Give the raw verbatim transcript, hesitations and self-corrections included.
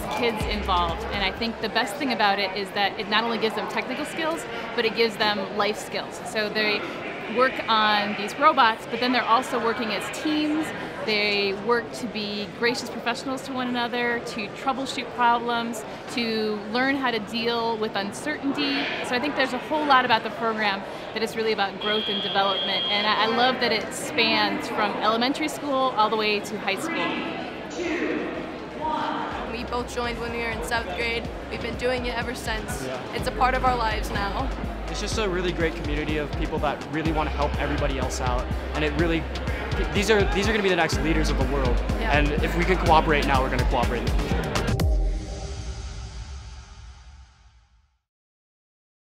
kids involved, and I think the best thing about it is that it not only gives them technical skills, but it gives them life skills. So they work on these robots, but then they're also working as teams. They work to be gracious professionals to one another, to troubleshoot problems, to learn how to deal with uncertainty. So I think there's a whole lot about the program that is really about growth and development, and I love that it spans from elementary school all the way to high school. We both joined when we were in seventh grade. We've been doing it ever since. Yeah. It's a part of our lives now. It's just a really great community of people that really want to help everybody else out, and it really, these are these are going to be the next leaders of the world. Yeah. And if we can cooperate now, we're going to cooperate in the future.